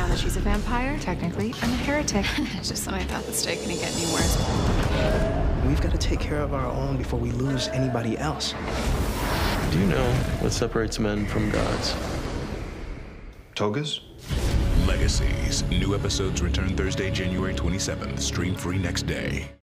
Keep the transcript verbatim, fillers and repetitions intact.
now that she's a vampire? Technically, I'm a heretic. It's just when I thought the story couldn't get any worse. We've got to take care of our own before we lose anybody else. Do you know what separates men from gods? Togas? Legacies. New episodes return Thursday, January twenty-seventh. Stream free next day.